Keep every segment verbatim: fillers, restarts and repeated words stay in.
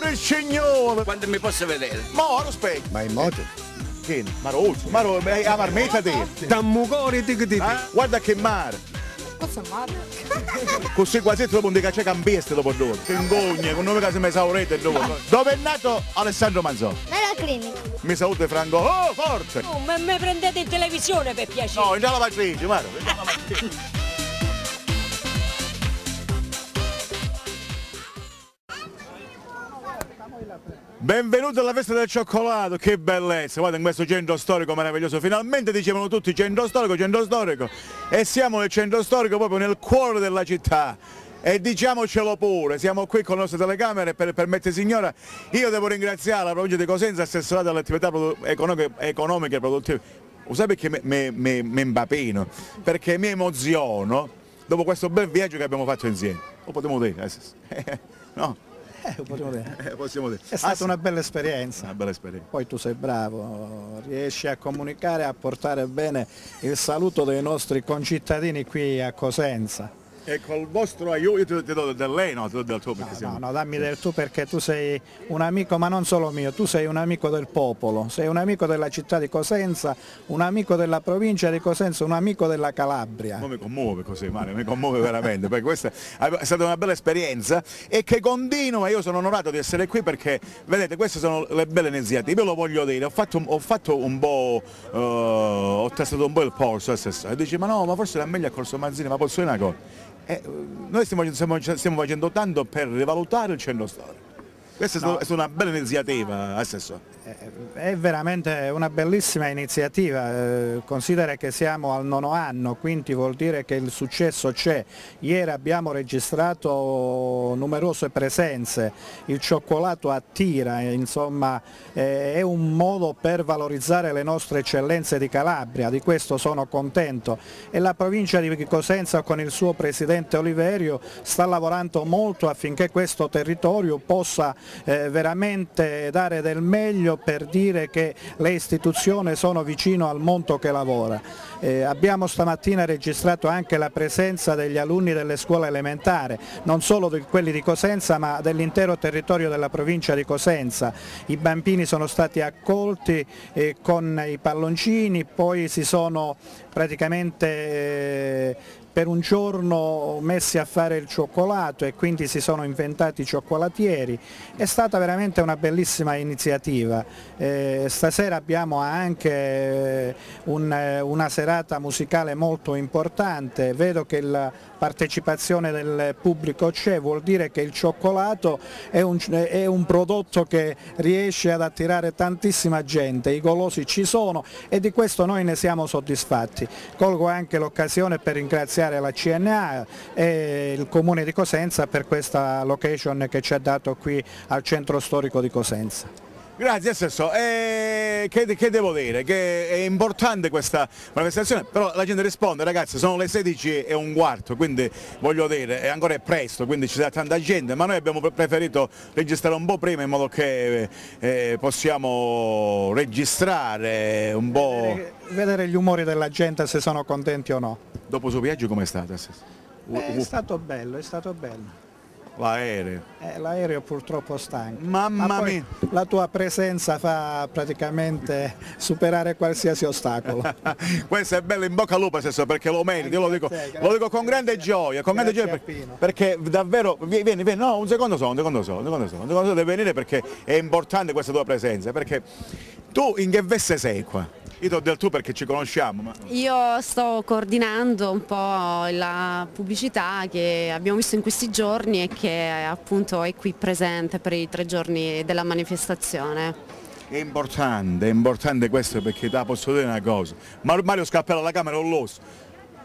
il signore! Quando mi posso vedere? Mo, lo specchio! Ma in moto? Che? Maro, Maro, è la marmetta te! Tammugori tic tic. Eh? Guarda che mare! Cosa male? Così quasi dopo un caccia cambieste dopo due. Che ingogna, con nome che si mi esaurite dove. Dove è nato Alessandro Manzò? Nella clinica. Mi saluta Franco. Oh, forte! Oh, ma me prendete in televisione per piacere. No, in già lavatrice, Maro. in già lavatrice. Benvenuti alla festa del cioccolato, che bellezza, guarda in questo centro storico meraviglioso, finalmente dicevano tutti centro storico, centro storico, e siamo nel centro storico proprio nel cuore della città, e diciamocelo pure, siamo qui con le nostre telecamere per permettere signora, io devo ringraziare la provincia di Cosenza assessorata alle attività economiche, economiche e produttive, lo sai perché mi imbapino, perché mi emoziono dopo questo bel viaggio che abbiamo fatto insieme, lo potremmo dire, no? Eh, possiamo dire. Eh, possiamo dire. È stata ah, una bella esperienza. Una bella esperienza. Poi tu sei bravo, riesci a comunicare, a portare bene il saluto dei nostri concittadini qui a Cosenza. E col vostro aiuto, io ti, ti do del lei, no, ti do del tuo perché No, siamo... no, no, dammi del tu perché tu sei un amico, ma non solo mio, tu sei un amico del popolo, sei un amico della città di Cosenza, un amico della provincia di Cosenza, un amico della Calabria. Non mi commuove così, Mario, mi commuove veramente, perché questa è stata una bella esperienza e che continua, io sono onorato di essere qui perché, vedete, queste sono le belle iniziative, io lo voglio dire, ho fatto, ho fatto un po', uh, ho testato un po' il polso, e dice, ma no, ma forse era meglio a Corso Manzini, ma posso dire una cosa? Eh, noi stiamo, stiamo, stiamo facendo tanto per rivalutare il centro storico. Questa no. è stata una bella iniziativa, assessore. È veramente una bellissima iniziativa, eh, considera che siamo al nono anno, quindi vuol dire che il successo c'è. Ieri abbiamo registrato numerose presenze, il cioccolato attira, insomma eh, è un modo per valorizzare le nostre eccellenze di Calabria, di questo sono contento e la provincia di Cosenza con il suo presidente Oliverio sta lavorando molto affinché questo territorio possa eh, veramente dare del meglio per dire che le istituzioni sono vicino al mondo che lavora. Eh, abbiamo stamattina registrato anche la presenza degli alunni delle scuole elementari, non solo di quelli di Cosenza ma dell'intero territorio della provincia di Cosenza. I bambini sono stati accolti eh, con i palloncini, poi si sono praticamente eh, per un giorno messi a fare il cioccolato e quindi si sono inventati i cioccolatieri. È stata veramente una bellissima iniziativa. Eh, stasera abbiamo anche un, una serata musicale molto importante, vedo che la partecipazione del pubblico c'è, vuol dire che il cioccolato è un, è un prodotto che riesce ad attirare tantissima gente, i golosi ci sono e di questo noi ne siamo soddisfatti. Colgo anche l'occasione per ringraziare la C N A e il Comune di Cosenza per questa location che ci ha dato qui al centro storico di Cosenza. Grazie Assessore, eh, che, che devo dire? Che è importante questa manifestazione, però la gente risponde, ragazzi sono le sedici e un quarto, quindi voglio dire, è ancora presto, quindi ci sarà tanta gente, ma noi abbiamo preferito registrare un po' prima in modo che eh, possiamo registrare un po'... Vedere, vedere gli umori della gente se sono contenti o no. Dopo il suo viaggio com'è stato, Assessore? Eh, è stato bello, è stato bello. L'aereo. Eh, l'aereo purtroppo stanco. Mamma Ma poi mia! La tua presenza fa praticamente superare qualsiasi ostacolo. Questo è bello, in bocca al lupo Assessore, perché lo meriti, io lo dico, lo dico con grande gioia, con grande gioia perché, perché davvero, vieni, vieni, no, un secondo solo, un secondo solo, un secondo solo, un secondo solo, devi venire perché è importante questa tua presenza, perché tu in che veste sei qua? Io do del tu perché ci conosciamo. Ma... Io sto coordinando un po' la pubblicità che abbiamo visto in questi giorni e che appunto è qui presente per i tre giorni della manifestazione. È importante, è importante questo perché te posso dire una cosa. Mario Scappella alla Camera è un losso.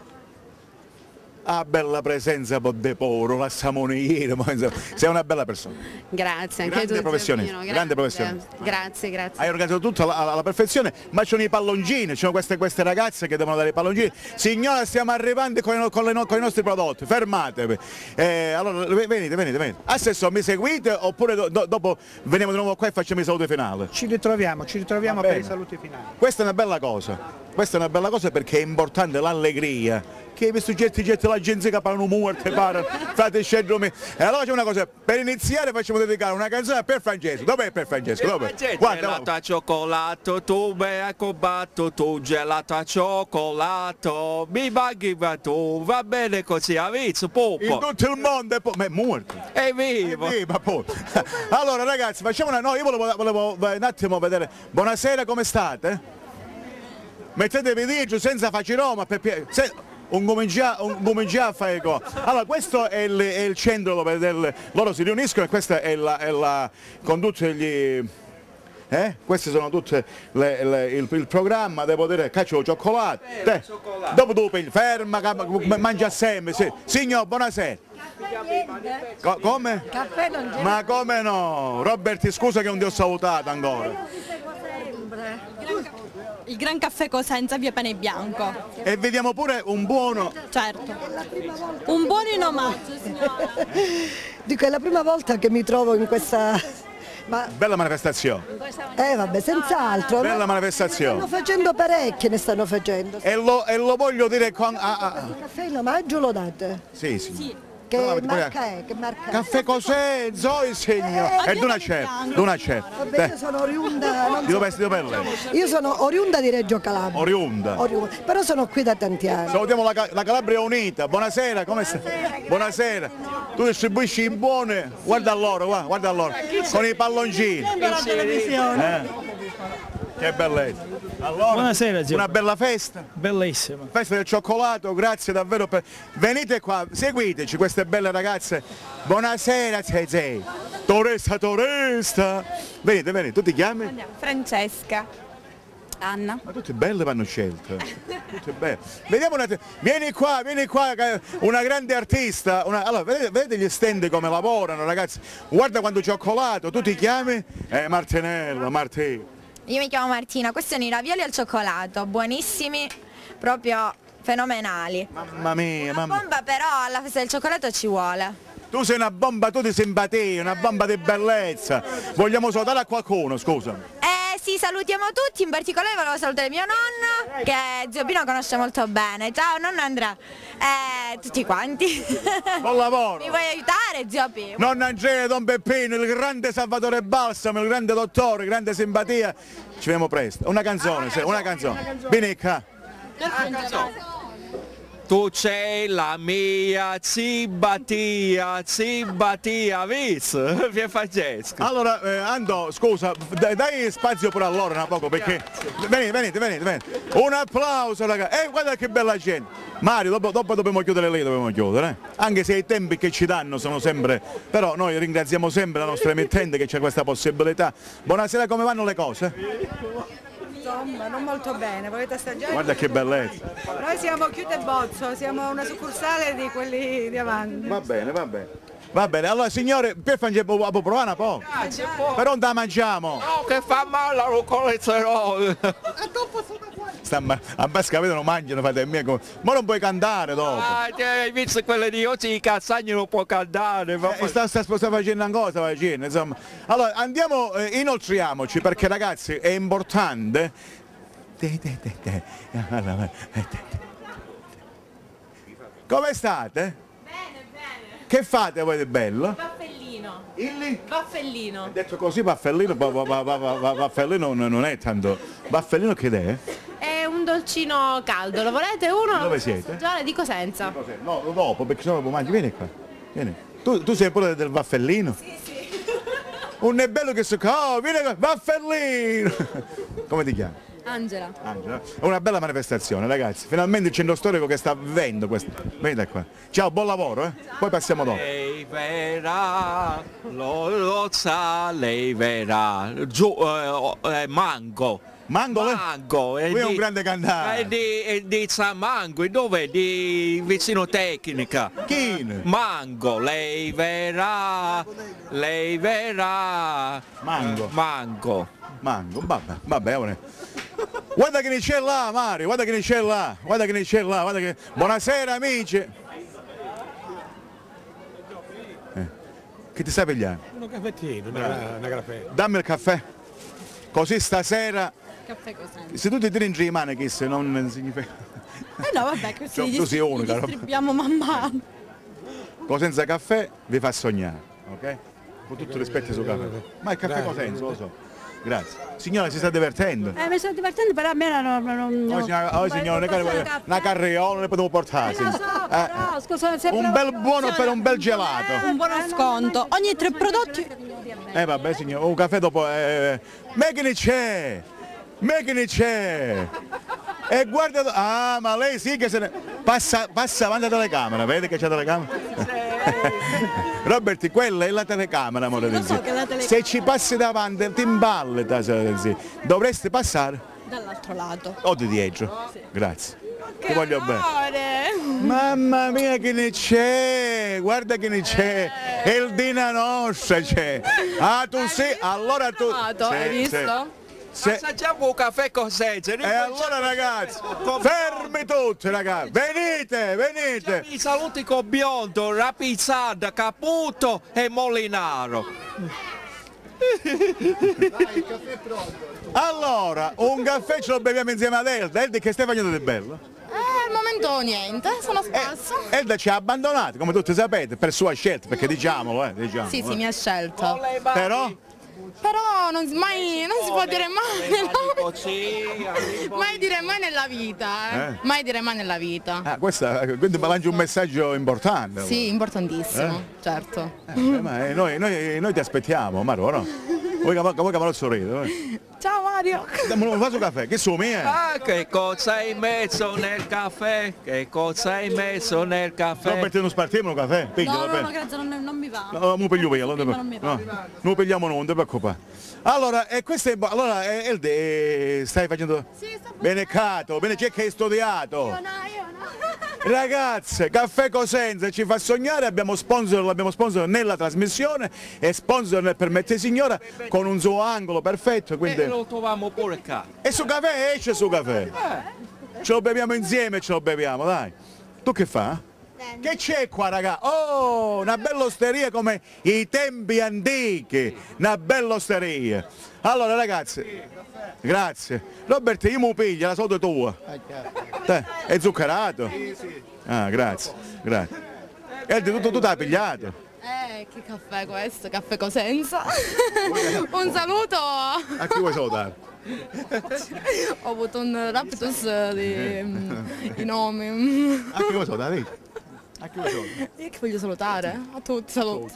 Ah, bella presenza de poro, la samoniera, sei una bella persona. Grazie, anche grande tu. Professionista, grande professionista. Grazie, grazie. Hai organizzato tutto alla, alla perfezione, ma ci sono i palloncini, ci sono queste, queste ragazze che devono dare i palloncini. Signora, stiamo arrivando con, con, le, con i nostri prodotti, fermatevi. Eh, allora, venite, venite, venite. Assessore, mi seguite oppure do, do, dopo veniamo di nuovo qua e facciamo i saluti finali? Ci ritroviamo, ci ritroviamo per i saluti finali. Questa è una bella cosa, questa è una bella cosa perché è importante l'allegria. Che hai visto getti getti la l'agenzia che parlano morte, parlano, fate scendere me. E allora c'è una cosa, per iniziare facciamo dedicare una canzone per Francesco. Dov'è per Francesco? Dov'è? Guarda, gelato al cioccolato, tu mi hai combatto, tu gelato al cioccolato, mi manchi ma tu, va bene così, avizzo, in popo. tutto il mondo è, po- ma è morto. È vivo. Sì, ma poi. Allora ragazzi, facciamo una. No, io volevo, volevo un attimo vedere. Buonasera, come state? Mettetevi dietro senza facci Roma per pie- se... un cominciare un comincia a fare cosa. Allora questo è il, è il centro dove del... loro si riuniscono e questa è la, è la con tutti gli. Eh? Questi sono tutte le, le, il, il programma, devo dire, caccio cioccolato. Te, dopo tu pigli, ferma, mangia sempre, sì. Signor, buonasera. Co come? Caffè non c'è. Ma come no? Roberti, scusa che non ti ho salutato ancora. Il Gran Caffè Cosenza, via Pane Bianco. E vediamo pure un buono. Certo. Un buono in omaggio, signora. Dico, è la prima volta che mi trovo in questa... Ma, Bella manifestazione. eh vabbè, senz'altro. Bella ma- manifestazione. Stanno facendo parecchie, ne stanno facendo. E lo, e lo voglio dire con. Ah, ah. Il caffè in omaggio lo date? Sì, sì. Che No, avete pure- marca è? Che marca è? Caffè cos'è? Zoi segno. E Duna c'è. Duna c'è. Vabbè, io sono oriunda, non Di dove di dove è lei? so- io sono oriunda di Reggio Calabria. Oriunda. Oriunda. Però sono qui da tanti anni. Salutiamo la, Ca- la Calabria Unita. Buonasera, come stai? Buonasera. Tu distribuisci in buone. Guarda loro, guarda, guarda loro. Con i palloncini. La televisione. Eh. Che bellezza. Allora, Buonasera, zio. una bella festa. Bellissima. Festa del cioccolato, grazie davvero per... Venite qua, seguiteci queste belle ragazze. Buonasera Zezé. Toresta, toresta. Venite, venite, tu ti chiami? Francesca. Anna. Ma tutte belle vanno scelte. Tutte belle. Vediamo una... Vieni qua, vieni qua, che- una grande artista. Una... Allora, vedete, vedete gli stand come lavorano, ragazzi. Guarda quanto cioccolato, tu ti chiami? Eh, Martinello, Martino. Io mi chiamo Martina, questi sono i ravioli al cioccolato, buonissimi, proprio fenomenali. Mamma mia, Una mamma. bomba però alla festa del cioccolato ci vuole. Tu sei una bomba, tu di simpatia, una bomba di bellezza. Vogliamo salutare a qualcuno, scusa. Eh sì, salutiamo tutti, in particolare volevo salutare mio nonno, che zio Pino conosce molto bene. Ciao nonno Andrea. Eh, tutti quanti. Buon lavoro. Mi vuoi aiutare zio Pino? Nonno Angela, Don Peppino, il grande Salvatore Balsamo, il grande dottore, grande simpatia. Ci vediamo presto. Una canzone, sì, una canzone. Vieni qua. Tu sei la mia simpatia, simpatia, visto? Via Francesco. Allora, eh, Ando, scusa, dai, dai spazio pure a loro un poco perché... Venite, venite, venite, venite. Un applauso, ragazzi. E guarda che bella gente. Mario, dopo, dopo dobbiamo chiudere lì, dobbiamo chiudere. Eh? Anche se i tempi che ci danno sono sempre... Però noi ringraziamo sempre la nostra emittente che c'è questa possibilità. Buonasera, come vanno le cose? Insomma, non molto bene, volete assaggiare? Guarda che bellezza. Noi siamo Chiute Bozzo, siamo una succursale di quelli di avanti. Va bene, va bene. Va bene, allora signore, per fare può provare un po'? Però non la mangiamo. No, che fa male al colesterolo. Sta ma- a Basca vedono mangiano, fate il mio come- ma non puoi cantare dopo. Ah, hai visto quelle di oggi, i cazzagni non può cantare. Ma Eh, sta, sta, sta facendo ancora, sta facendo, insomma. Allora andiamo, eh, inoltriamoci perché ragazzi è importante. Come state? Bene, bene. Che fate voi di bello? Baffellino. Illi? Baffellino. Detto così baffellino, ba- ba- ba- ba- ba- baffellino non non è tanto. Baffellino che è? È un dolcino caldo, lo volete uno? Dove Lo posso siete? assaggiare? Di Cosenza. No, dopo, perché sennò lo mangi, vieni qua. Vieni. Tu, tu sei pure del baffellino? Sì, sì. Un è bello che so, oh, vieni qua, baffellino! Come ti chiami? Angela. Angela. È una bella manifestazione, ragazzi. Finalmente il centro storico che sta vivendo questo. Venite qua. Ciao, buon lavoro, eh? Poi passiamo dopo. lei verrà, lo, lo sa, lei verrà. Giù, eh, eh, mango. Mango, lei? Mango. Lui è un grande cantante. È di, è di San Mango, e dove? Di vicino Tecnica. Chi? Mango, lei verrà, lei verrà. Mango. Eh, Mango. Mango, vabbè, vabbè, ora. Guarda che ne c'è là, Mario, guarda che ne c'è là, guarda che ne c'è là, guarda che... Buonasera amici. Eh. Che ti stai pigliando? Un caffettino, una, una caffè. Dammi il caffè. Così stasera Caffè Cosenza. Se tu ti tiri in giro le mani che se non significa... Eh no, vabbè, così Tu- li tu sei distri- unica, li no? distribuiamo man mano. Cosenza caffè vi fa sognare, ok? Con tutto rispetto sul caffè. Ma il caffè Cosenza, lo so. Grazie. Signora, si sta divertendo? Eh, mi sto divertendo, però a me non... non, non Oh signora, oh, signora, una, car- una carriola ne potevo portare. Eh, lo so, però, scusa, sempre un bel buono per un bel gelato. un buono sconto. Ogni tre prodotti... Eh vabbè signor, un caffè dopo... Eh, me che ne c'è? Me che ne c'è? E guarda... Ah, ma lei sì che se ne... Passa, passa avanti alla telecamera, vedi che c'è la telecamera? Roberti, quella è la telecamera, amore del zio. Se ci passi davanti ti imballe, zio. Dovresti passare Dall'altro lato. o di dietro. Grazie. Ti voglio bene. Amore. Mamma mia che ne c'è, guarda che ne c'è, è il Dina Nostra c'è. Ah tu sei, allora tu... Hai visto? Se... Assaggiamo un caffè Cosenza. E allora ragazzi, fermi tutti ragazzi, venite, venite. I saluti con Biondo, Rapizzada, Caputo e Molinaro. Allora, un caffè ce lo beviamo insieme ad Elda. Elda che stai facendo di bello? Eh, al momento niente, sono spasso. Eh, Elda ci ha abbandonati, come tutti sapete, per sua scelta, perché diciamolo, eh, diciamolo. Sì, sì, mi ha scelto. Però? Però non, mai, non si può dire mai, no? Mai dire mai nella vita, eh? Eh? Mai dire mai nella vita. Ah, questa, quindi mi lancia un messaggio importante. Sì, importantissimo, Eh? certo. Eh, ma eh, noi, noi, noi ti aspettiamo, Maro, no? Vuoi che vuoi che me lo sorrido? Eh? Ciao Mario! Dammi un vaso caffè, che sono mie? Ah, che cosa hai messo nel caffè? Che cosa hai messo nel caffè? Roberto, non spartiamo un caffè? Piglialo, No, no, bene. no, grazie, non, non mi va. No, non piglio io, non, Prima non mi va. no, non pigliamo noi, non ti preoccupare. Allora, e questo è, allora, eh, Elde, eh, stai facendo... Sì, sto Bene cato, bene c'è che hai studiato. Io no, io no. Ragazze, Caffè Cosenza ci fa sognare, abbiamo sponsor, l'abbiamo sponsor nella trasmissione e sponsor nel Permette Signora con un suo angolo perfetto, quindi... E lo troviamo pure qua. E su caffè esce su caffè. Ce lo beviamo insieme, ce lo beviamo, dai. Tu che fa? Che c'è qua raga? Oh, una bella osteria come i tempi antichi, una bella osteria. Allora ragazzi, grazie. Roberto, io mi piglio la solita tua. Dai, è zuccherato? Ah, grazie, grazie. E tu, tu, tu t'hai pigliato? Eh, che caffè questo? Caffè Cosenza. Un saluto. A chi vuoi salutare? Ho avuto un raptus di, di nomi. A chi vuoi salutare? A chi vuoi salutare? Io che voglio salutare? A tutti, saluto.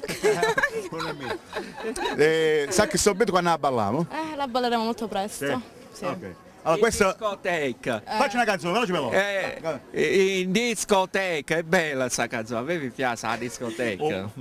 Eh, sa che subito quando la balliamo? Eh, la balleremo molto presto. Sì. Ok. Allora questa... Discoteca. Faccio una canzone, veloce Eh, in discoteca, è bella sta canzone, a me mi piace la discoteca. Oh.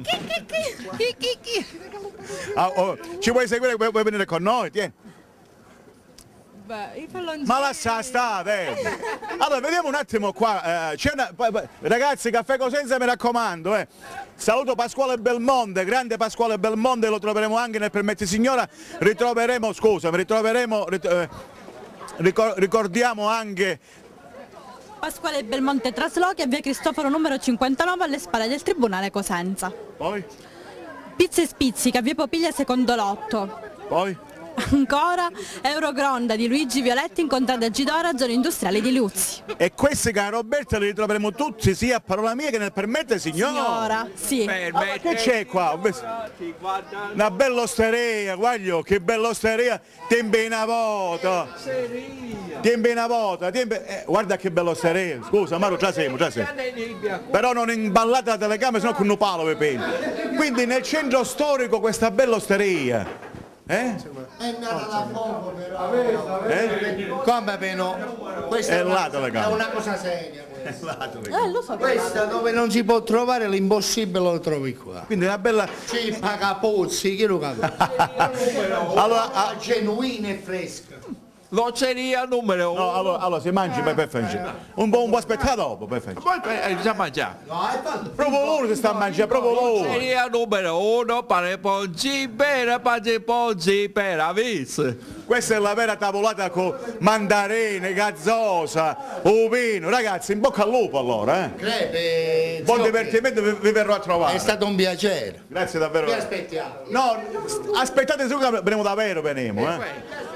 Ah, oh, ci vuoi seguire, vuoi vuoi venire con noi? Tieni. Beh, io parlo in Ma lascia stare! Allora vediamo un attimo qua, eh, c'è una, ragazzi Caffè Cosenza mi raccomando, eh. Saluto Pasquale Belmonte, grande Pasquale Belmonte, lo troveremo anche nel Permetti Signora, ritroveremo, scusa, ritroveremo, rit eh, ricor ricordiamo anche Pasquale Belmonte Traslochi a via Cristoforo numero cinquantanove alle spalle del Tribunale Cosenza. Poi? Pizza e Spizzica, via Popiglia secondo lotto. Poi? Ancora Eurogronda di Luigi Violetti in contrada Gidora, zona industriale di Liuzzi. E questi cara Roberta li ritroveremo tutti sia a parola mia che nel Permette Signora. Signora, sì. Allora, che c'è qua? Ho visto- Una bella osteria, guaglio, che bella osteria, tempi una volta. Tempi una volta, tempi... eh, guarda che bella osteria. Scusa Mario, già siamo, già siamo. Però non imballate la telecamera, sennò con un palo vi pegno. Quindi nel centro storico questa bella osteria. Eh? È nata da poco però. Eh? Come però? Questa È è, là una, telecamera. è una cosa seria. È là Eh, lo so. Questa dove non si può trovare l'impossibile lo trovi qua. Quindi una bella... Ci paga pozzi, chi lo capisce? Allora, ah, genuina e fresca. L'oceria numero uno. no, allora, allora si mangi per perfetto. Un po', un po' aspettare dopo, perfetto. Poi eh, già mangiato. Proprio loro si sta mangiando, proprio loro. L'oceria numero uno, pane poggi, bene, pane poggi, per avis. Questa è la vera tavolata con mandarine, gazzosa, ovino. Ragazzi, in bocca al lupo allora, eh. Crepe, Buon zio, divertimento, vi, vi verrò a trovare. è stato un piacere. Grazie davvero. Vi aspettiamo. No, aspettate su che veniamo davvero, veniamo, eh.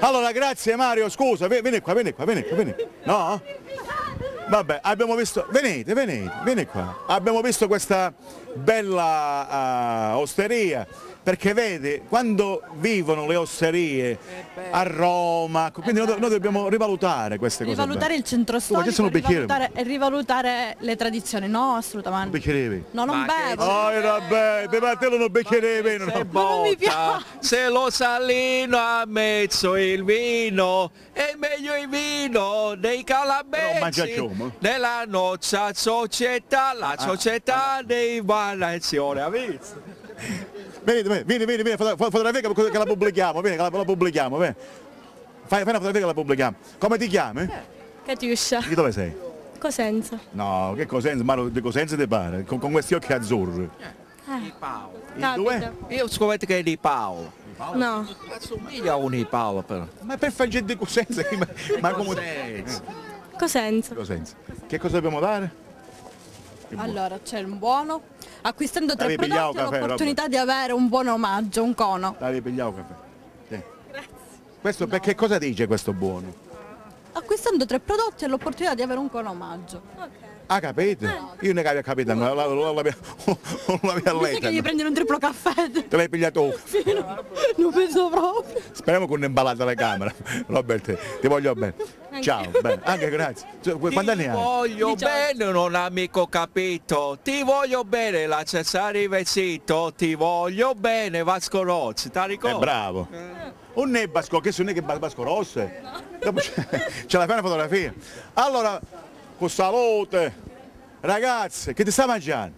Allora, grazie Mario, scusa, vi- vieni qua, vieni qua, vieni qua, vieni. No? Vabbè, abbiamo visto, venite, venite, vieni qua. Abbiamo visto questa bella uh, osteria, perché vedi, quando vivono le osterie a Roma, quindi noi, noi dobbiamo rivalutare queste cose. Rivalutare belle. il centro storico sono e bicchieri. rivalutare, e rivalutare le tradizioni, no assolutamente. Bicchierevi? No, non bevo. Oh, vabbè, per Matteo non bicchierevi. Non... non mi piace. Se lo salino ha messo il vino, è meglio il vino dei calabresi, nella nostra società, la società dei variazioni, ha visto? Vieni, vieni, vieni, vieni, fotografia che, che la pubblichiamo, vieni, che la, la pubblichiamo, vieni. Fai, fai una fotografia che la pubblichiamo. Come ti chiami? Catiuscia. Di dove sei? Cosenza. No, che Cosenza, ma di Cosenza ti pare? Con, con questi occhi azzurri. Eh. Paolo. Il due? Io scommetto che è di Paolo. No. Assomiglia a uno di Paolo però. Ma per fare gente di Cosenza, ma, ma come... Cosenza. Cosenza. Che cosa dobbiamo dare? Allora, c'è un buono. Acquistando tre Avevi pigliato prodotti ho caffè, l'opportunità di avere un buon omaggio, un cono. Avevi pigliato caffè. Sì. Questo, no. Perché cosa dice questo buono? Acquistando tre prodotti ho l'opportunità di avere un cono omaggio. Okay. Ah, capite? Eh. Io ne avevo capito, non l'avevo letta. Che gli prendere un triplo caffè. Te l'hai pigliato tu? Sì, no, non penso proprio. Speriamo che non imballata la camera. Robert, ti voglio bene. Ciao, bene. Anche grazie. Quanti anni hai? Ti voglio bene, non amico capito. Ti voglio bene, la Cesare vestito. Ti voglio bene, Vasco Rossi. Ti ricordi? Eh, bravo. Eh. Un è Vasco, che sono che Vasco Rossi. No. Dopo ce la fai una fotografia. Allora, con salute, ragazzi, che ti sta mangiando?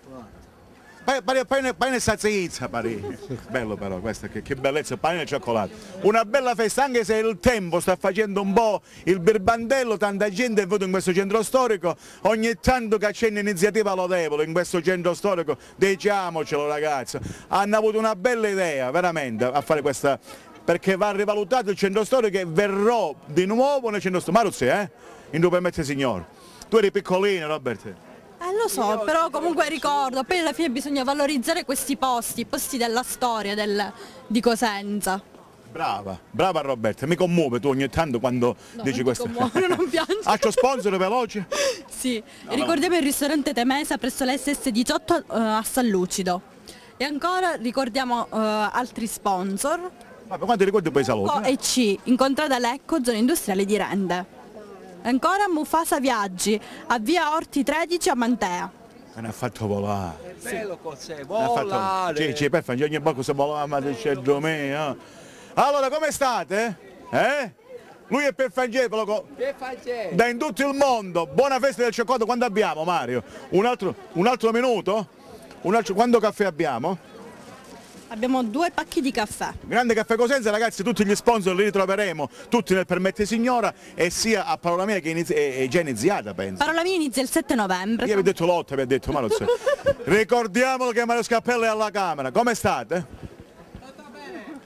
Pane, pane e salsiccia, pari. Bello però questo, che, che bellezza, pane e cioccolato. Una bella festa, anche se il tempo sta facendo un po' il birbandello, tanta gente è venuta in questo centro storico, ogni tanto che c'è un'iniziativa lodevole in questo centro storico, diciamocelo ragazzi, hanno avuto una bella idea, veramente, a fare questa, perché va rivalutato il centro storico e verrò di nuovo nel centro storico. Maruzzi, eh? In due permette signore. Tu eri piccolino, Robert. Eh lo so, però comunque ricordo, poi alla fine bisogna valorizzare questi posti, i posti della storia del, di Cosenza. Brava, brava Roberta, mi commuove tu ogni tanto quando no, dici non questo. Commuove, non piangi. Altro sponsor veloce? Sì, no, ricordiamo no. il ristorante Temesa presso l'S S diciotto uh, a San Lucido. E ancora ricordiamo uh, altri sponsor. Ma per quanto ricordi poi saluti? O e C, incontrata Lecco, zona industriale di Rende. Ancora Mufasa Viaggi, a via Orti tredici a Mantea. Me ne ha fatto volare. Sì. Bello cos'è, volare. Sì, sì, per fare ogni volta se volava, ma c'è me. Allora, come state? Eh? Lui è per Fangelo, da in tutto il mondo. Buona festa del cioccolato, quando abbiamo Mario? Un altro, un altro minuto? Un altro, quando caffè abbiamo? Abbiamo due pacchi di caffè. Grande Caffè Cosenza, ragazzi, tutti gli sponsor li ritroveremo, tutti nel Permette Signora, e sia a Parola Mia che inizi è, è già iniziata, penso. Parola Mia inizia il sette novembre. Io vi ho detto l'otto, vi ho detto, ma non so. Ricordiamolo che Mario Scappello è alla Camera. Come state? Tutto bene.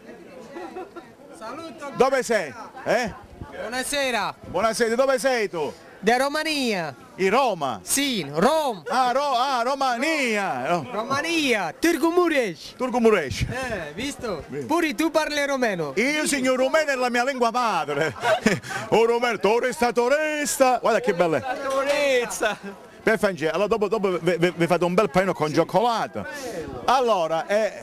Saluto. Dove sei? Eh? Buonasera. Buonasera, dove sei tu? Da Romania. In Roma? Sì, Roma. Ah, Ro ah Romania. Ro Romania, Turgu Mureș. Turgu Mureș. Eh, visto? Bene. Pure tu parli romeno. Io, signor rumeno, è la mia lingua madre. Un rumeno, torista, torista. Guarda che bella. Torista. Per Fangelo, allora dopo, dopo vi, vi, vi fate un bel panino con cioccolato. Allora, eh,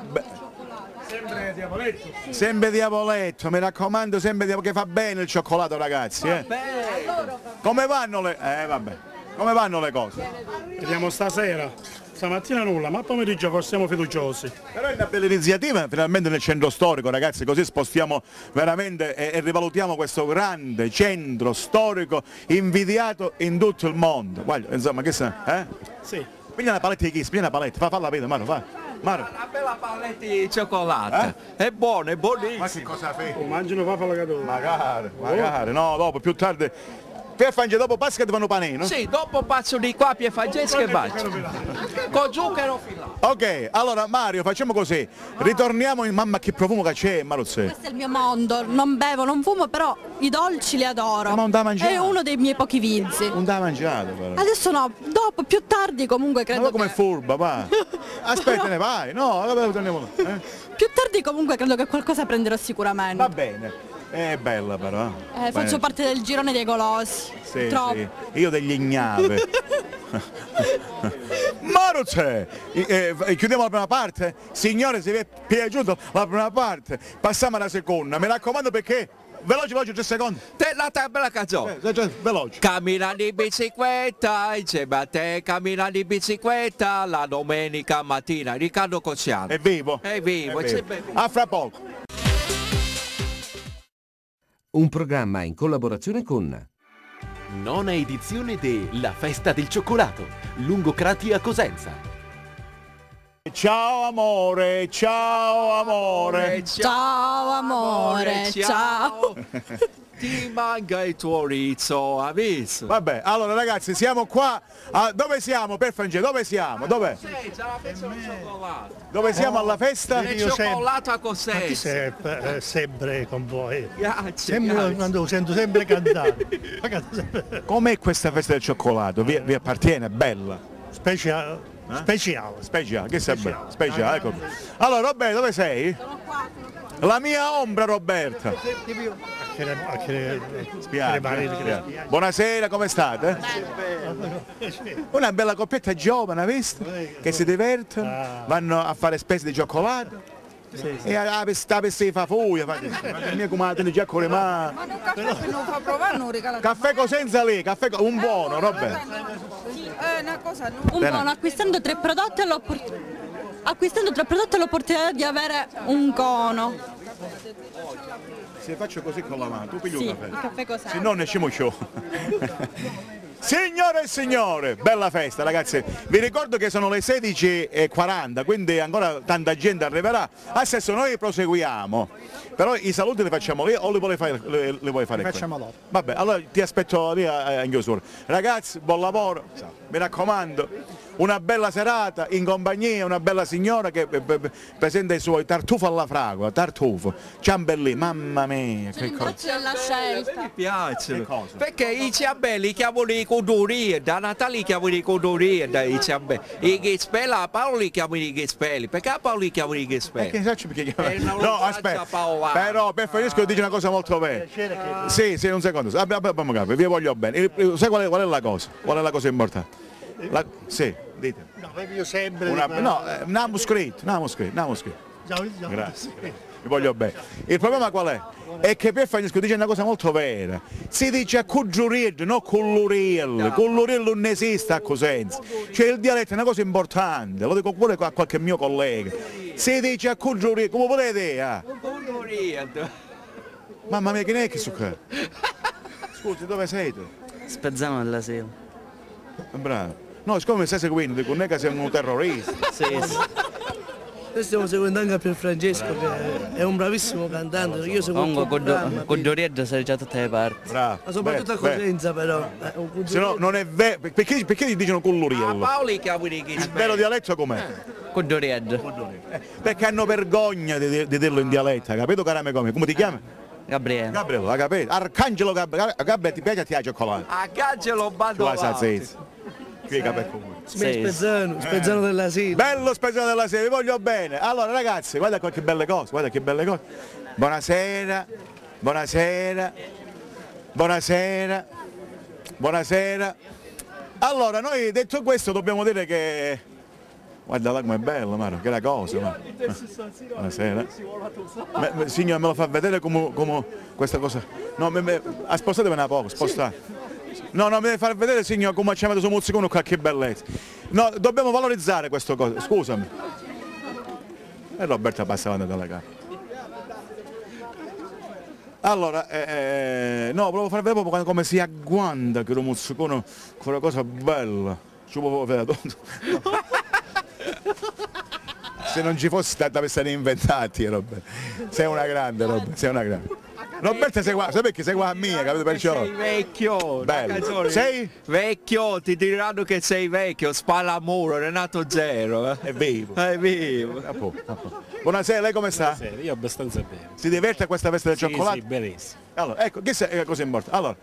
sempre diavoletto. Sempre diavoletto, mi raccomando, sempre diavoletto, che fa bene il cioccolato, ragazzi. Eh. Come vanno le... Eh vabbè, come vanno le cose? Vediamo stasera. Stamattina nulla, ma pomeriggio forse siamo fiduciosi. Però è una bella iniziativa finalmente nel centro storico, ragazzi, così spostiamo veramente e, e rivalutiamo questo grande centro storico invidiato in tutto il mondo. Guarda, insomma, che sa, eh? Sì. Piglia una paletta di kiss, piglia una paletta, fa, falla vedere, Maro, fa. Maro. Una bella paletta di cioccolato. Eh? È buono, è buonissimo. Ma che cosa fai? Oh, mangiano fa la catena. Magari, magari, no, dopo, più tardi. Per Fangelo, dopo Pasqua ti fanno panino? Sì, dopo passo di qua per Fangelo che faccio. Con zucchero filato. Ok, allora Mario, facciamo così. Ritorniamo in mamma che profumo che c'è, Maruzzi. Questo è il mio mondo, non bevo, non fumo, però i dolci li adoro. Ma non da mangiare. È uno dei miei pochi vizi. Non da mangiare però. Adesso no, dopo, più tardi comunque credo. Ma come che... furba, va. Aspetta, ne vai. No, torniamo là. Eh? Più tardi comunque credo che qualcosa prenderò sicuramente. Va bene. È bella però. Eh, faccio parte del girone dei golosi. Sì, Troppo. sì. Io degli ignave. Maruzze! Eh, eh, chiudiamo la prima parte? Signore, se vi è piaciuta la prima parte, passiamo alla seconda. Mi raccomando perché... Veloce, veloce, tre secondi. Te la bella canzone. Eh, eh, veloce. Camminando in bicicletta, insieme a te, camminando in bicicletta, la domenica mattina. Riccardo Cocciano. È vivo. È vivo. È vivo. A fra poco. Un programma in collaborazione con Nona edizione de La Festa del Cioccolato, lungo Crati a Cosenza. Ciao amore, ciao amore. Ciao amore, ciao. Ti manca il tuo rizzo, ha visto? Vabbè, allora ragazzi, siamo qua. A... Dove siamo, per Francesco? Dove siamo? Dov'è? Dove siamo alla festa? Il cioccolato a Cosenza. Sempre, sempre con voi. Grazie, sempre grazie. Quando sento sempre cantare. Com'è questa festa del cioccolato? Vi, vi appartiene? È bella? Speciale. Eh? Speciale. Speciale, che sei bello? Speciale, ecco. Allora Roberto, dove sei? La mia ombra Roberta. Spiaggia. Buonasera, come state? Una bella coppietta giovane, hai visto? Che si divertono, vanno a fare spese di cioccolato. Sì, sì. E a questa si fa fuia, fa la mia comadre già con le mani. Ma un caffè non fa provare, non regala. Caffè Cosenza lì, caffè co un buono, Roberto. Eh, una cosa no. Un buono, acquistando tre prodotti all'opportunità. Acquistando tre prodotti all'opportunità di avere un cono. Se faccio così con la mano, tu pigli Sì, un caffè. il caffè Cosenza. Se no ne scemo show. Signore e signore, bella festa ragazzi, vi ricordo che sono le sedici e quaranta, quindi ancora tanta gente arriverà, adesso noi proseguiamo, però i saluti li facciamo lì o li vuoi fare, li, li vuoi fare Li qui? facciamo dopo. Vabbè, allora ti aspetto lì a, a chiusura. Ragazzi, buon lavoro, mi raccomando, una bella serata in compagnia, una bella signora che eh, eh, presenta i suoi tartufo alla fragola, tartufo, ciambellì, mamma mia, che cosa. La scelta. Mi piace, perché i ciambelli chiamano i codorie, da Natale li chiamano i codorie, i ciambelli, i ghispelli, a Paolo li chiamano i ghispelli, perché a Paolo li chiamano i ghispelli? Perché faccio perché Eh, non lo no, faccia aspetta, Paolano. però per Francesco dice una cosa molto vera. Sì, sì, un secondo, abbiamo capito, vi voglio bene. Il- Sai qual è, qual è la cosa? Qual è la cosa importante? La, sì, dite. No, io sempre. Una, dico, no, eh, non abbiamo scritto, non abbiamo scritto, non abbiamo scritto. Ciao, ciao. Grazie, vi voglio bene. Il problema qual è? È che per Francesco dice una cosa molto vera. Si dice a Cugiuriello, non con l'Uriello. Con l'Uriello non esiste a Cosenza. Cioè il dialetto è una cosa importante, lo dico pure a qualche mio collega. Si dice a Cugiuriello, come volete? Ah? Mamma mia, che ne è che so qua? Scusi, dove sei tu? Spezzano della sera. Bravo. No, siccome mi stai seguendo, dico, non è che sei un terrorista. Sì, sì. Noi stiamo seguendo anche per Francesco che è un bravissimo cantante, io seguo il Comunque programma. con Dorietta sei già a tutte le parti. Bravo. Ma soprattutto a Beh, Cosenza però. eh, un Se no non è vero. Perché, perché gli dicono con l'Uriello? Paolo li chiamano i Il ghispelli. vero dialetto com'è? Con Dorietta. Perché hanno vergogna di, di dirlo in dialetto, capito carame come? Come ti chiami? Gabriele. Gabriele, ha capito? Arcangelo Gabriele, Gabriele ti piace a te la cioccolata? A Gaggelo Tu Bando la salsezza. Qui capito come? Spezzano, Spezzano della sera. Bello Spezzano della sera, vi voglio bene. Allora ragazzi, guarda che belle cose, guarda che belle cose. Buonasera, buonasera, buonasera, buonasera. Allora, noi detto questo dobbiamo dire che... Guarda là com'è bello, Maro, che è la cosa. Maro. Buonasera. Me, me, signore, me lo fa vedere come, come questa cosa. No, me, me, spostatevi un poco, spostate. No, no, mi deve far vedere, signor, come ci ha messo su mozzicone qua, che bellezza. No, dobbiamo valorizzare questa cosa, scusami. E Roberta passa avanti dalla cara. Allora, eh, no, volevo far vedere proprio come si agguanta che lo mozzicone con una cosa bella. Ci può vedere tutto. Se non ci fosse stata per essere inventati, Roberta. Sei una grande, Roberta, sei una grande. Roberta sei qua, sai perché sei qua a mia, capito perciò? Sei vecchio, Bello. Sei? Vecchio, ti diranno che sei vecchio, spalla a muro, Renato Zero. Eh. È vivo. È vivo. A poco, a poco. Buonasera, lei come sta? Buonasera, io abbastanza bene. Si diverte a questa festa del Sì, cioccolato? sì, benissimo. Allora, ecco, che è cosa importante? Allora,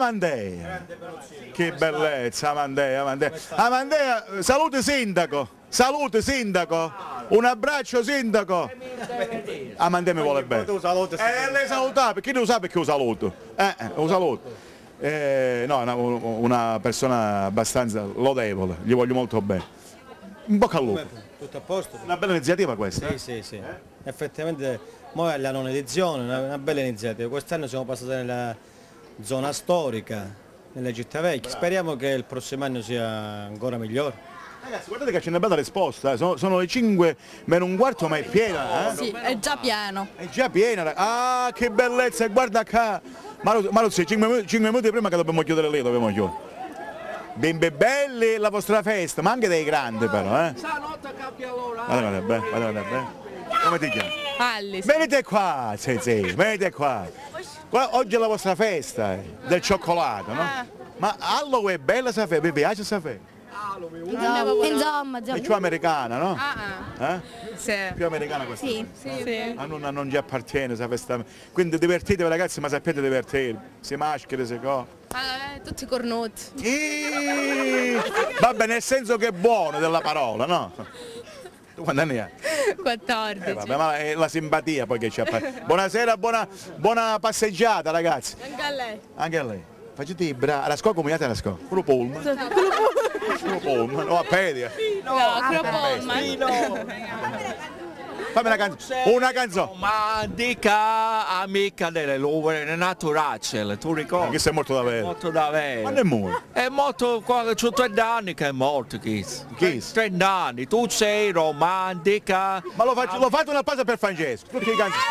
Amandea. Che bellezza, Amandea, Amandea. Amandea, saluti sindaco. Salute sindaco, un abbraccio sindaco. Ah, ma mi vuole bene. Eh, lei saluta, perché non sa perché lo saluto. Eh, eh, lo saluto. Eh, no, è una, una persona abbastanza lodevole, gli voglio molto bene. In bocca al lupo. Tutto a posto? Una bella iniziativa questa. Sì, sì, sì. Eh? Effettivamente, ora è la nona edizione, una, una bella iniziativa. Quest'anno siamo passati nella zona storica, nelle città vecchie. Speriamo che il prossimo anno sia ancora migliore. Ragazzi, guardate che c'è una bella risposta, eh. sono, sono le cinque meno un quarto ma è piena. Eh? Sì, è già pieno. È già piena. Ah, che bellezza, guarda qua. Maruzzi, cinque minuti prima che dobbiamo chiudere lì, dobbiamo chiudere. Bimbi belli la vostra festa, ma anche dei grandi però, eh. Guardate bene, guardate bene. Come ti chiami? Alice. Venite qua, sì, sì, venite qua. Qua. Oggi è la vostra festa, eh, del cioccolato, no? Ma Halloween è bella sa festa, vi piace sa festa? Insomma, insomma. È più americana, no? Ah, eh? sì. Più americana questa. Sì, sì, sì. A non, non ci appartiene questa festa. Quindi divertitevi ragazzi, ma sapete divertirvi. Si maschere, si co. Ah, tutti cornuti. Eeeh. Vabbè, nel senso che è buono della parola, no? Tu quanti anni hai? quattordici. Eh, vabbè, ma è la simpatia poi che ci appare. Buonasera, buona, buona passeggiata ragazzi. Anche a lei. Anche a lei. Facete i bravi. La scuola come la scuola? Quello Pullman. Quello Pullman, no, a piedi. No, quello Pullman. Fammi una canzone. Una canzone. Romantica, amica delle luvere naturali, tu ricordi? Che sei morto davvero? Morto davvero. Quando è morto? È morto quando c'ho trenta anni che è morto, Chis. Chis? trenta anni, tu sei romantica. Ma lo faccio, l'ho fatto una pausa per Francesco. Tutti i canzoni.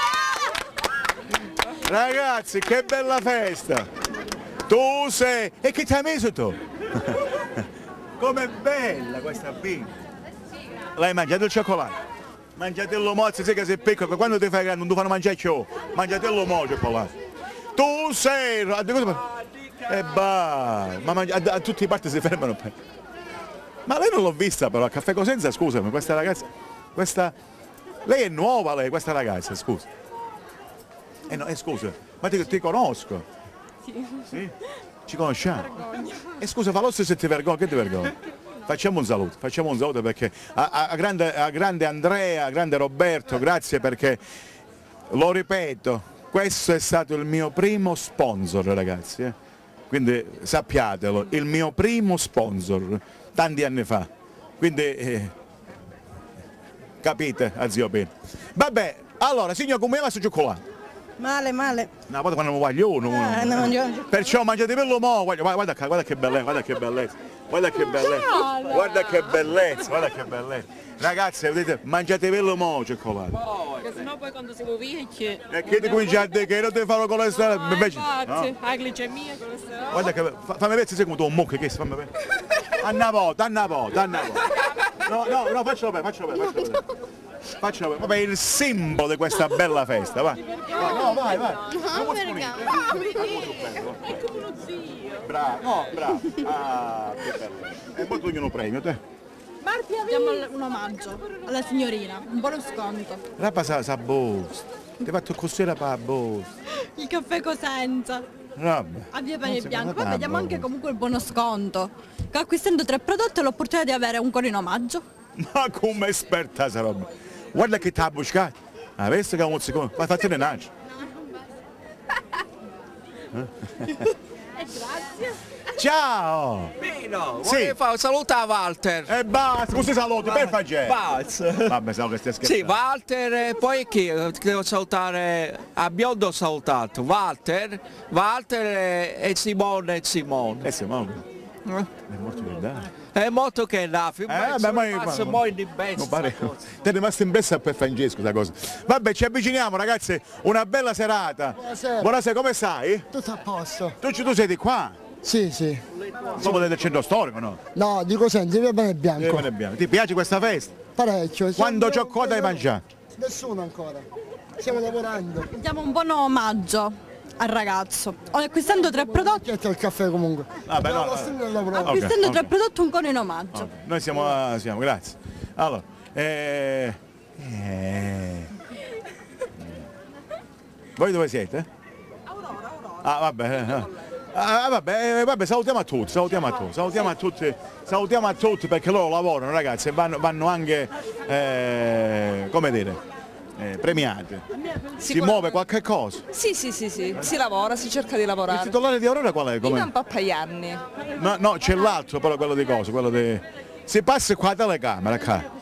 Ragazzi, che bella festa! Tu sei... E che ti hai messo tu? Com'è bella questa bimba! L'hai mangiato il cioccolato? Mangiatello mozzo, sai che sei piccolo, quando ti fai grande non ti fanno mangiare ciò. Mangiatello mo' cioccolato. Tu sei... E bah, ma mangi... a, a tutti i parti si fermano. Ma lei non l'ho vista però, a Caffè Cosenza, scusami, questa ragazza... Questa... Lei è nuova lei, questa ragazza, scusa. Eh no, eh, scusa, ma ti, ti conosco. Sì. Sì? Ci conosciamo? Vergogna. E scusa, fallo se ti vergogni, che ti vergogni? Facciamo un saluto, facciamo un saluto perché a, a, a, grande, a grande Andrea, a grande Roberto, grazie perché, lo ripeto, questo è stato il mio primo sponsor ragazzi, eh? Quindi sappiatelo, il mio primo sponsor, tanti anni fa, quindi eh, capite a zio Pino. Vabbè, allora signor come va su cioccolato? Male, male. No, guarda quando mi voglio uno. Ah, no, io... Perciò mangiate bello mo, guarda, guarda, guarda che bellezza, guarda che bellezza, guarda che bellezza, guarda che bellezza, guarda che bellezza. Ragazzi, vedete, mangiate bello mo cioccolato. Perché sennò poi quando siamo vecchi... E che ti comincia a dire che non ti fanno colesterolo? No, invece, infatti, no? la glicemia, colesterolo... Guarda che, fa, fammi vedere se sei come tu un mucche, che fammi vedere. A una volta, a una volta, a una volta. No, no, no, faccelo bene, faccelo bene, faccelo bene. Faccio proprio il simbolo di questa bella festa, vai. vai no, vai, vai. No, È come uno zio. Bravo, no, bravo. Ah, che bello. E poi tu ognuno premio, te. Diamo un omaggio alla signorina, un buono sconto. Rapa sa, sa bosta. Ti hai fatto così la pa bosta. Il caffè Cosenza. Vabbè. A Via Pane Bianco. Poi vediamo anche comunque il buono sconto. Che acquistando tre prodotti ho l'opportunità di avere un cuore in omaggio. Ma come esperta sta roba. Guarda che ti ha buscato. Ah, visto che è un secondo. Vai, fatene un altro. Grazie. Ciao! Pino, Sì. volevo fare un saluto a Walter. E basta, così saluti, per fare. Basta. Vabbè, so che stai scherzando. Sì, Walter e poi chi? Devo salutare, a biondo salutato. Walter, Walter e, e Simone e Simone. E Simone? Eh? È morto che dà. È molto che là, Eh, beh, ma io poi di bestia. pare. Ti è rimasto impressa per Francesco sta cosa. Vabbè, ci avviciniamo ragazzi, una bella serata. Buonasera. Buonasera, come stai? Tutto a posto. Tu, tu sei di qua? Sì, sì. Siamo del centro storico, no? No, di Cosenza, Via Pane Bianco. Via Pane Bianco. Ti piace questa festa? Parecchio. Quando Siamo- cioccolato hai mangiato? Nessuno ancora. Stiamo lavorando. Diamo un buon omaggio al ragazzo. Ho acquistando tre prodotti. Chiedete il caffè comunque. Vabbè, no, No, no. lo stile del lavoro. Acquistando ok. tre prodotti un cuore in omaggio. Noi siamo, ah, siamo, grazie. Allora, eh, eh, voi dove siete? Aurora, Aurora. Ah, vabbè. eh, no. Ah, vabbè, vabbè, salutiamo a tutti, salutiamo a tutti, salutiamo a tutti, salutiamo a tutti perché loro lavorano, ragazzi, e vanno, vanno anche, eh, come dire, eh, premiati. Si muove qualche cosa? Sì, sì, sì, sì, si lavora, si cerca di lavorare. Il titolare di Aurora qual è? Io un po' Pagliarni. No, no, c'è l'altro, però quello di cosa, quello di... Si passa qua la telecamera, qua.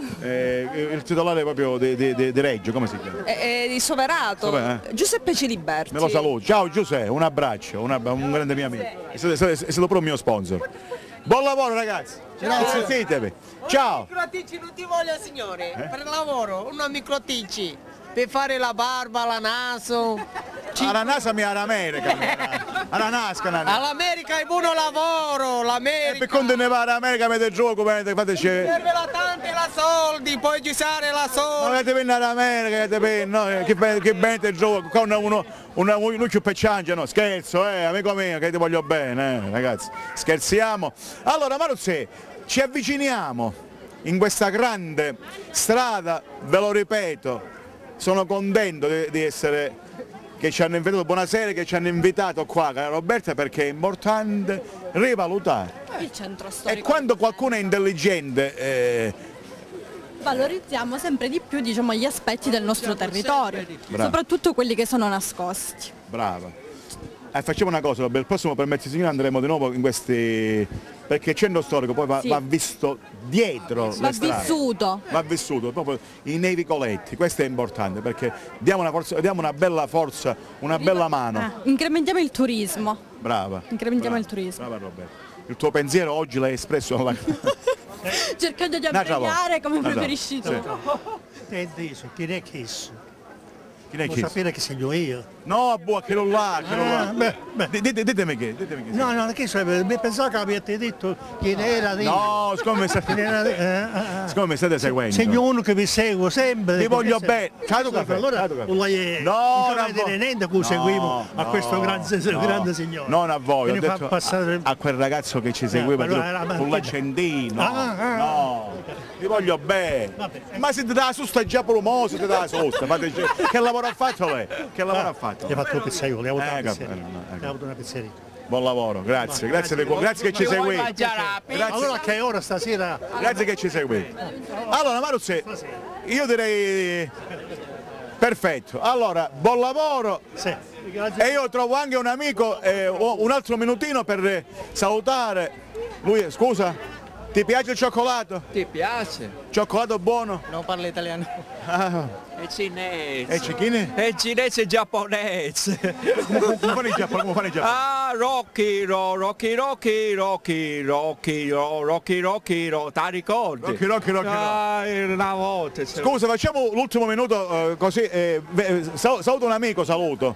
Eh, il titolare proprio di, di, di, di Reggio, come si chiama? È, è di Soverato, Sovera, eh? Giuseppe Ciliberti. Me lo saluto. Ciao Giuseppe, un abbraccio, un, abbraccio, un grande mio amico. È stato, è stato, è stato proprio un mio sponsor. Buon lavoro ragazzi, sentitevi. Ciao. Microticci non ti voglio signore, Eh? per lavoro, una microticci, per fare la barba, la naso. Alla NASA mi alla America, alla Nasca. All'America è buono lavoro, l'America. E per quando ne va all'America avete gioco, fateci... Serve la tante la soldi, puoi usare la soldi. Non avete penna all'America, avete penna, no? Che bene, che bene te gioco, con uno, uno, uno più pecciangia, no? Scherzo, eh, amico mio, che ti voglio bene, eh, ragazzi, scherziamo. Allora Maruzzi, ci avviciniamo in questa grande strada, ve lo ripeto, sono contento di, di essere... che ci hanno invitato, buonasera, che ci hanno invitato qua, cara Roberta, perché è importante rivalutare. Il centro storico. E quando qualcuno è intelligente, eh... valorizziamo sempre di più, diciamo, gli aspetti del nostro territorio, Bravo. soprattutto quelli che sono nascosti. Brava. Eh, facciamo una cosa, per il prossimo permesso signore andremo di nuovo in questi... perché il centro storico poi va, Sì. va visto dietro Va le strade. vissuto. Va vissuto, proprio i nei vicoletti, questo è importante perché diamo una, forza, diamo una bella forza, una bella mano. Ah, incrementiamo il turismo. Brava. Incrementiamo brava, il turismo. Brava Roberta. Il tuo pensiero oggi l'hai espresso alla... Cercando di Un'altra abbreviare volta. come Un'altra preferisci tu. volta. Te dice, chi è chiesto? Chi ne è Vuoi chiesto? sapere che segno io? No, buono, che non là, che non là. Ah, beh, beh. Dite- Ditemi che, ditemi che. No, no, che sarebbe? Mi pensavo che avete detto chi era di... No, siccome mi state, Chi era di- eh, ah, ah. siccome mi state seguendo. Segno uno che vi seguo sempre. Ti voglio Perché bene. se- Cado caffè, Allora cado caffè. non vuoi- No, non non sapete vo- niente che seguiamo a no, questo grande, no, grande signore. Non a voi, ho Me ne fa detto passare- a, a quel ragazzo che ci seguiva allora era- con l'accendino. Ah, ah, No, ti voglio bene. Ma se ti dà la sosta già promoso, ti dà la sosta. Fate- Che lavoro ha fatto lei? Che lavoro ha fatto? Gli ha fatto il pizzaiolo, gli ha avuto Eh, una ecco, pizzeria. eh, no, ecco. Gli ha avuto una pizzeria. Buon lavoro, grazie, grazie, di- grazie che ci seguite. Grazie. Allora a che ora stasera? Grazie che ci seguite. Allora Maruzzi, io direi perfetto. Allora, buon lavoro. E io trovo anche un amico, eh, un altro minutino per salutare. Lui, scusa, ti piace il cioccolato? Ti piace? Cioccolato buono? Non parla italiano. Ah, È cinese. è cecchine? È cinese e giapponese. Come fanno i giapponesi? Come fanno i giapponesi? Ah, Rocky, ro, Rocky, Rocky, Rocky, Rocky, ro, Rocky, Rocky, ro, ti ricordi? Rocky, Rocky, Rocky, Ah, una volta. se- Scusa, facciamo l'ultimo minuto eh, così, eh, ve- sal- saluto un amico, saluto,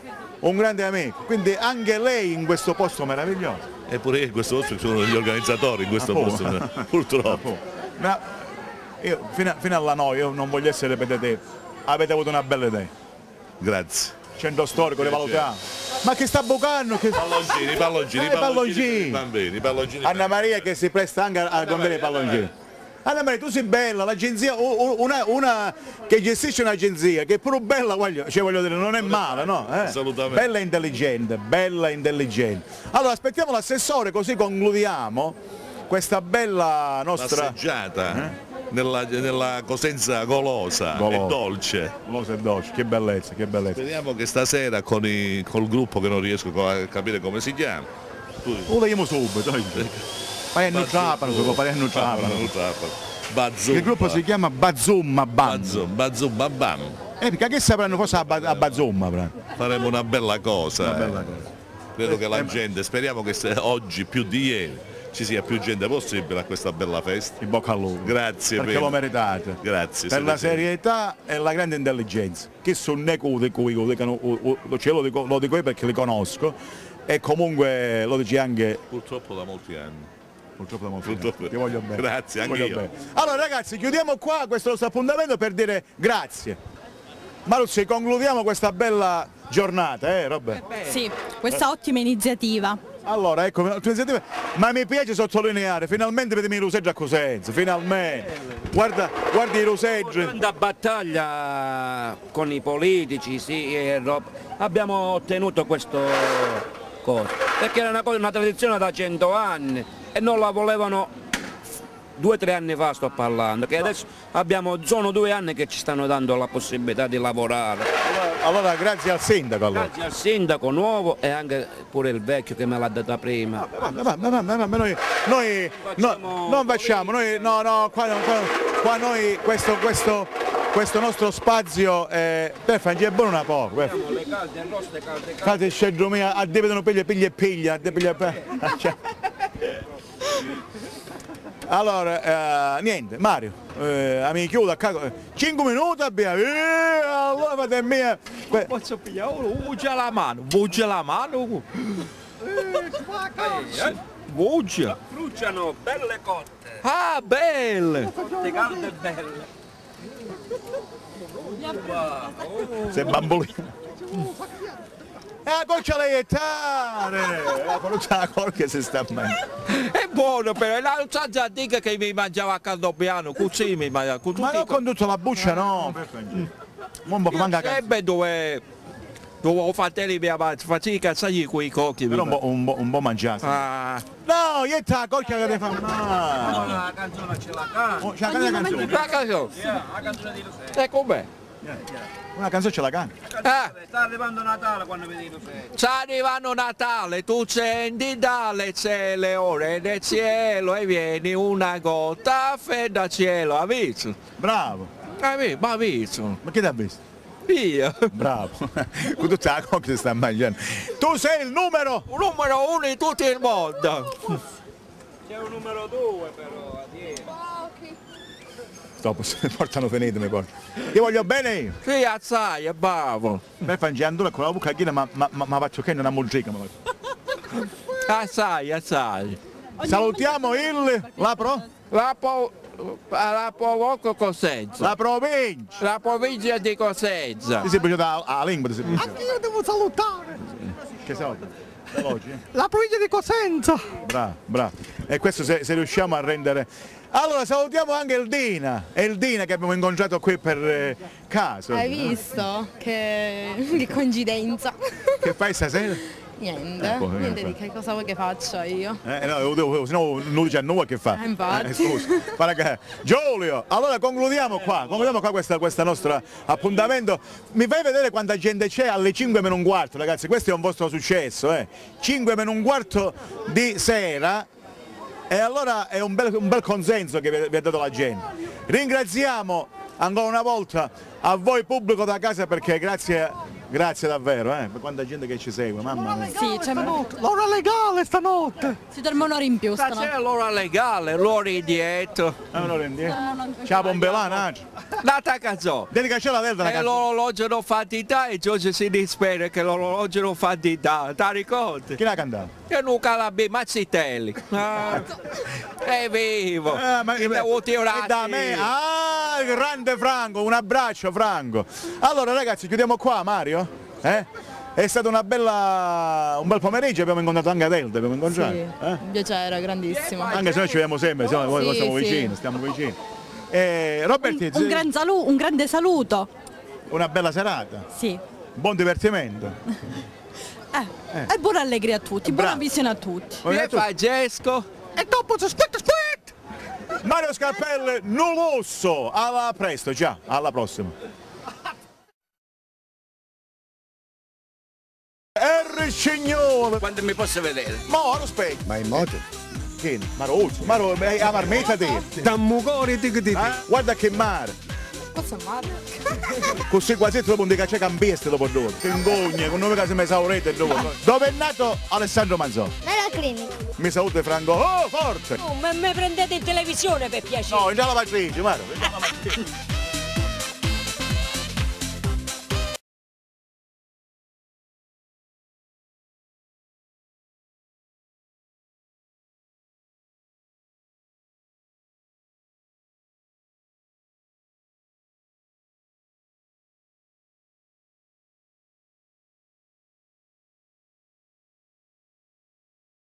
un grande amico, quindi anche lei in questo posto meraviglioso. Eppure io in questo posto sono gli organizzatori in questo Ah, posto, oh. purtroppo. Ma io fino, a- fino alla noia, io non voglio essere ripetitivo, avete avuto una bella idea. Grazie. Centro storico, le valutiamo. Ma che sta bucando? Che... Palloncini, palloncini, Eh, palloncini, palloncini. per i bambini, palloncini. Anna Maria che si presta anche a comprare i palloncini. Anna Maria, tu sei bella, l'agenzia, u- u- una, una che gestisce un'agenzia, che è pure bella, voglio, cioè voglio dire, non è male, no? Eh? Assolutamente. Bella e intelligente, bella e intelligente. Allora aspettiamo l'assessore così concludiamo questa bella nostra... Passeggiata nella, nella Cosenza golosa, Golosa. e dolce. Golosa e dolce, che bellezza, che bellezza. Speriamo che stasera con i, col gruppo che non riesco a capire come si chiama. Tu, Lo vediamo subito, dai. Poi non trapano, poi non trapano. Bazzoom. Il gruppo si chiama Bazzoom Bam. Bazzoom, Bazzoom, Bam. Eh, perché che sapranno forse a, Ba- a Bazzoom? Però? Faremo una bella cosa. Una eh. bella cosa. Credo che la gente, speriamo che se- oggi più di ieri ci sia più gente possibile a questa bella festa. In bocca al lupo. Grazie. Perché per- lo meritate. Grazie. Per siete la sempre- serietà e la grande intelligenza. Che sono ne cui cui lo dicono, cioè lo dico, lo dico io perché li conosco e comunque lo dici anche Purtroppo da molti anni. purtroppo da molti Purtroppo. anni. Ti voglio bene. Grazie, Ti anche voglio io. bene. Allora ragazzi, chiudiamo qua questo nostro appuntamento per dire grazie. Maruzzi, concludiamo questa bella giornata, eh Robert? Sì, questa ottima iniziativa. Allora, ecco, un'altra iniziativa. Ma mi piace sottolineare, finalmente vediamo i ruseggi a Cosenza, finalmente. Guarda, guarda i ruseggi. Da battaglia con i politici, sì, e roba. Abbiamo ottenuto questo qualcosa, perché era una, cosa, una tradizione da cento anni e non la volevano due o tre anni fa sto parlando, che adesso abbiamo, sono due anni che ci stanno dando la possibilità di lavorare. Allora, allora grazie al sindaco allora. Grazie al sindaco nuovo e anche pure il vecchio che me l'ha data prima. Vabbè, vabbè, vabbè, vabbè, noi, noi no, non facciamo, noi no, no, qua, qua, qua noi questo, questo, questo nostro spazio è per fare buono una poco. Per... Le calde, arroste calde, calde. Calde scelto mia, a devono piglia piglia e piglia, a piglia piglia. Allora, eh, niente, Mario, eh, mi chiudo a caso, cinque minuti abbiamo, eh, allora fate mia... Non posso pigliare, vuggia la mano, vuggia la mano. Eh, vuggia. Bruciano, belle cotte. Ah, belle. Cotte calde e belle. Sei bambolino. La coccia lettare! La coccia la corca si sta meglio. È buono però, è la salsa antica che mi mangiava a Caldobiano, così mi mangiava. Con ma non con tutta la buccia no! Non manca sempre dove... dove ho fratelli mi faccio i cazzagli con i cocchi. Però un po', un po', un po' mangiato. Ah. No, io la coccia che ti fa male! La canzone ce la canta. Oh, c'è la canzone? La canzone? Yeah, la canzone di Rosetta. E com'è? Yeah, yeah. Una canzone ce la canta. Ah. Sta arrivando Natale quando vedi Rosetta. Sta arrivando Natale, tu scendi dalle celle ore del cielo e vieni una gota fredda cielo, hai visto? Bravo. Hai visto? Ma hai visto? Ma chi ti ha visto? Io. Bravo. Con tutta la cocca si sta mangiando. Tu sei il numero? Un numero uno in tutto il mondo. C'è un numero due però, a dietro. Dopo se mi portano finito mi portano. Io voglio bene io. Sì, assai, è bravo. Me mangiando con la bocca china ma, ma, ma, ma faccio che non ha musica. Assai, assai. Salutiamo il... la pro? La pro... la provoco Cosenza. La provincia. La provincia di Cosenza. Ti sei piaciuta la lingua? Anche io devo salutare. Che saluto? Veloci. La provincia di Cosenza. Bravo, bravo. E questo se, se riusciamo a rendere... Allora salutiamo anche il Dina, è il Dina che abbiamo incontrato qui per eh, caso. Hai visto? Che, che coincidenza. Che fai stasera? Niente, eh, poi, niente eh, di che cosa vuoi che faccia io? Eh, no, se no non dice a noi che fa. Eh, infatti. Eh, scusa. Che... Giulio, allora concludiamo qua, concludiamo qua questo questa nostro appuntamento. Mi fai vedere quanta gente c'è alle cinque meno un quarto, ragazzi, questo è un vostro successo, eh. cinque meno un quarto di sera. E allora è un bel, un bel consenso che vi, vi ha dato la gente. Ringraziamo ancora una volta a voi pubblico da casa perché grazie, grazie davvero, eh, per quanta gente che ci segue, mamma mia. Sì, c'è l'ora legale stanotte. Si dorme un'ora in più stanotte. C'è l'ora legale, l'ora indietro. Ah, l'ora indietro? C'è la pombelana? La taccazzo. Dedica c'è la delta. E l'orologio non fa di dà e Giorgio si dispera che l'orologio non fa di dà. Ti ricordi? Chi l'ha cantato? Che non calabè, Mazzitelli. Ah, è vivo. Ah, ma, e da me. Ah, grande Franco, un abbraccio Franco. Allora ragazzi, chiudiamo qua Mario? Eh? È stato una bella, un bel pomeriggio, abbiamo incontrato anche Adelta, abbiamo incontrato. Sì, eh? un piacere, grandissimo. Anche se noi ci vediamo sempre, siamo, sì, noi siamo sì. vicini, stiamo vicini. Eh, Roberti, un, un, gran salu un grande saluto. Una bella serata. Sì. Buon divertimento. Eh, eh. E buona allegria a tutti, buona visione a tutti. E Francesco. E dopo si split split! Mario Scarpelli, Nulusso. Alla presto, ciao, alla prossima. R signore! Quando mi posso vedere? Ma ora aspetta! Ma in moto? Chi? Marozzo, Maro, è la marmetta te! Dammugori di di eh? Guarda che mare! Cosa mare? Così quasi dopo un caccia cambieste dopo due. Che ingogna, con nome che si mi esaurite dopo. Dove è nato Alessandro Manzoni? Nella clinica. Mi saluta Franco. Oh, forte! Oh, ma mi prendete in televisione per piacere! No, in già lavatrice, guarda.